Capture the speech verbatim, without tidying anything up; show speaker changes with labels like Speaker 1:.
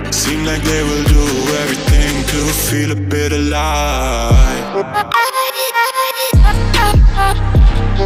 Speaker 1: Seem like they will do everything to feel a bit alive.